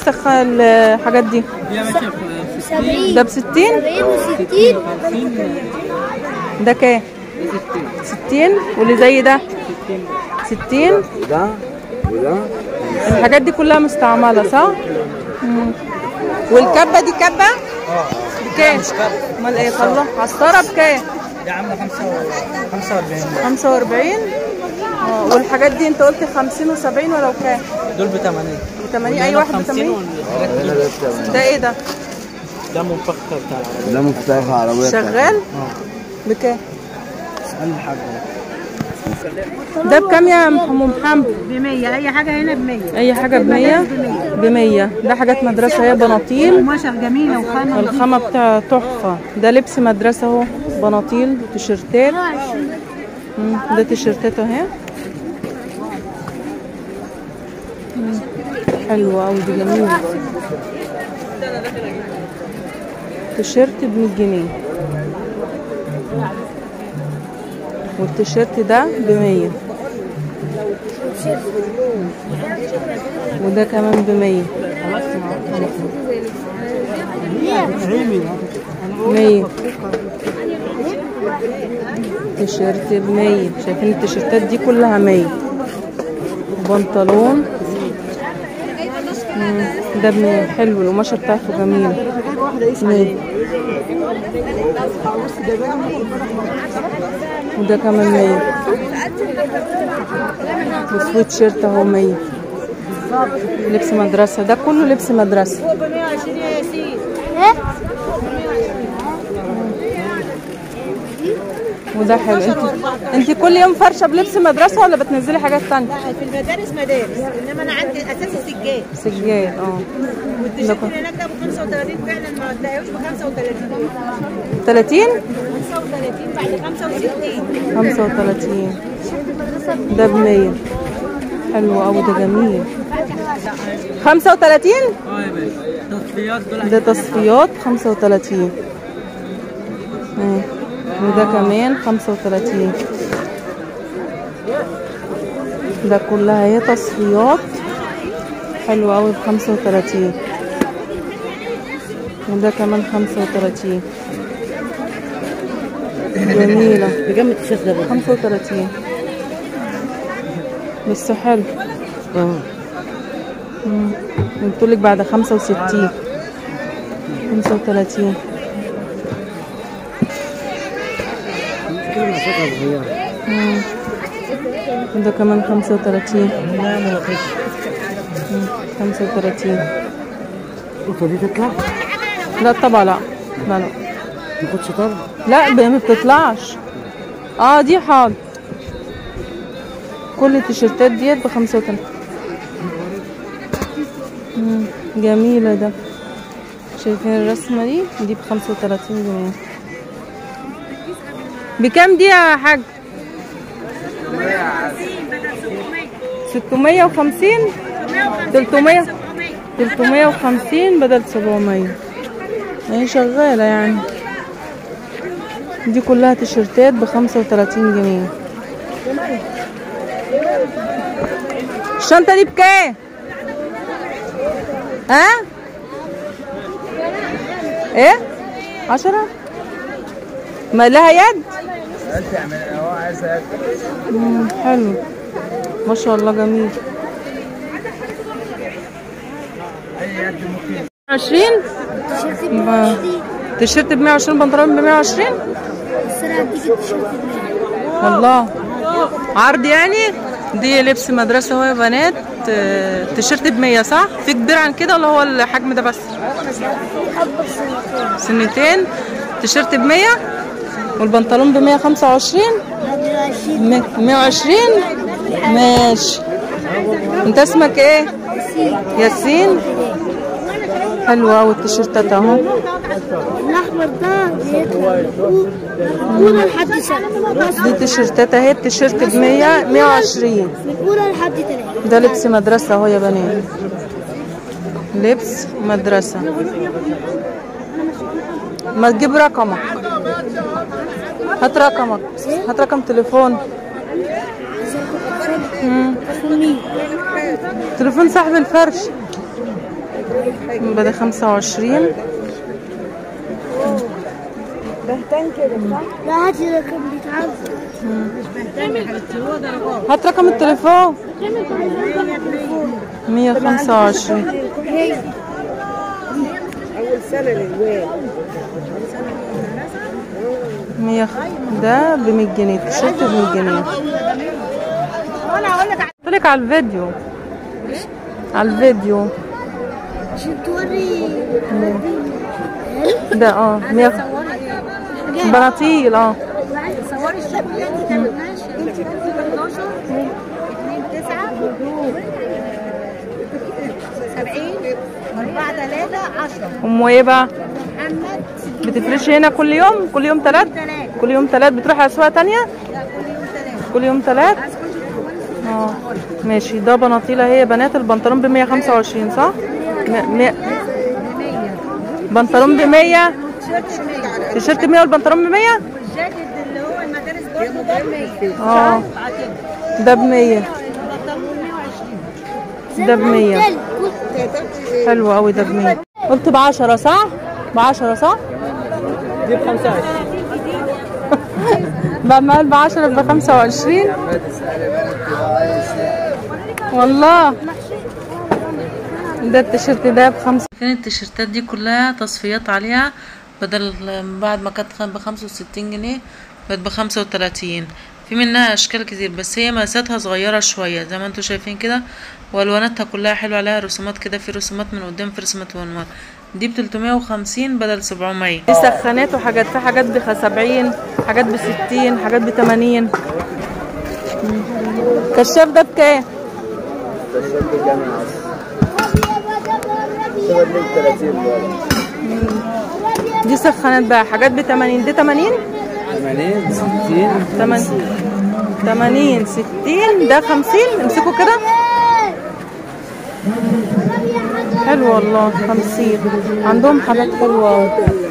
وسخ الحاجات دي؟ ده ب 60 و60. ده كام؟ 60. واللي زي ده 60. وده الحاجات دي كلها مستعمله صح؟ والكبه دي كبه بكام؟ امال ايه؟ الله عصاره بكام؟ دي عامله 45. 45. والحاجات دي انت قلت 50 و70 ولا بكام؟ دول ب 80. ب 80. اي واحد ب 80. ده ايه ده؟ ده منفخ بتاع العربيه. ده مفتاح عربيه شغال؟ بكام؟ اسالني الحاج. ده بكام يا ام محمد؟ ب 100. اي حاجه هنا ب 100. اي حاجه ب 100. ب 100. ده حاجات مدرسه، هي بناطيل قماشه جميله وخامه. الخامه بتاع تحفه. ده لبس مدرسه اهو، بناطيل وتيشيرتات. ده تيشيرتات اهي حلوه قوي دي، جميله. تيشيرت ب 100 جنيه، والتيشيرت ده ب 100، وده كمان ب 100. 100 تيشيرت ب 100. شايفين التيشيرتات دي كلها 100. بنطلون ده ب 100. حلو، القماشه بتاعته جميله. 100. وده كمان 100. وسويت شيرت اهو 100. لبس مدرسه، ده كله لبس مدرسه. فوق ب 120 يا ياسين. وده حلو. انت كل يوم فرشه بلبس مدرسه ولا بتنزلي حاجات تانية؟ في المدارس مدارس، انما انا عندي اساسي سجاد. سجاد والتيشيرت اللي هناك ده ب 35 فعلا، ما تلاقيهوش ب 35. 30 35 بعد 65. 35. ده ب 100. حلو قوي، ده جميل. 35. يا باشا تصفيات دول. ده تصفيات 35. وده كمان 35. ده كلها هي تصفيات حلوة أوي ب 35. وده كمان 35. جميلة. بكام التيشيرت ده؟ 35 بس حلو. قلتلك بعد 65. 35. ده كمان 35. 35. القطه دي تطلع؟ لا طبعا لا لا لا ما كنتش طالع؟ لا ما بتطلعش. دي حاضر. كل التيشيرتات ديت ب 35. جميلة. ده شايفين الرسمة دي ب 35 جنيه. بكام دي يا حاج؟ 650. 350 بدل 700. هي شغالة يعني. دي كلها تيشيرتات ب 35 جنيه. الشنطة دي بكام؟ ايه 10. ما لها يد؟ حلو ما شاء الله، جميل. 20. تيشيرت ب 120. بنطلون ب 120. والله عرض يعني. دي لبس مدرسة اهو يا بنات. تيشيرت ب 100 صح؟ في كبير عن كده ولا هو الحجم ده بس؟ سنتين. تيشيرت ب 100 والبنطلون ب 125. 120. ماشي. انت اسمك ايه؟ ياسين. حلوة اوي التيشيرتات اهو. الاحمر ده اولى لحد سنه. دي تيشيرتات اهي. التيشيرت ب 100. 120 من اولى لحد 3. ده لبس مدرسة اهو يا بنات. لبس مدرسة. ما تجيب رقمك. هات رقمك. هات رقم تليفون. تليفون صاحب الفرش. بدأ 25. بهتان كده صح؟ لا هاتي رقم بيتعب. مش بهتان يا حبيبتي، هو درجات. هات رقم التليفون. 125. أول سنة للواد. 100 ده ب 100 جنيه، تيشيرت ب 100 جنيه. وأنا هقول لك قلت لك على الفيديو. على الفيديو. عشان توري ده 100 بناطيل. صوري الشغل اللي انت ماشي. انت 11 2 9 70 4 3 10. ام ايه بقى؟ محمد بتفرشي هنا كل يوم؟ كل يوم تلات؟ كل يوم تلات بتروحي اسواق تانية؟ لا كل يوم تلات؟ ماشي. ده بناطيل اهي يا بنات. البنطلون ب 125 صح؟ بنطلون ب 100، تيشيرت ب 100 والبنطلون ب 100؟ والجاكيت اللي هو المدارس برضه ده ب 100. ده ب 100. ده ب 100. حلو قوي. ده ب 100. قلت ب 10 صح؟ ب 10 صح؟ دي ب 25. بعمل ب 10 ب 25 والله. ده التيشيرت ده ب5. كانت التيشيرتات دي كلها تصفيات عليها، بدل بعد ما كانت ب 65 جنيه بقت ب 35. في منها اشكال كتير بس هي مقاساتها صغيره شويه زي ما انتم شايفين كده، والواناتها كلها حلوه، عليها رسومات كده، في رسومات من قدام، في رسومات من ورا. دي ب 350 بدل 700. في سخانات وحاجات، في حاجات ب 70، حاجات ب 60، حاجات ب 80. كشاف ده بكام؟ كشاف بكام يا عسل؟ صور لك 30 دولار. دي سخانات بقى، حاجات ب 80. دي 80 80 60 80 60. ده 50. امسكوا كده. حلو والله. 50 عندهم حاجات حلوه.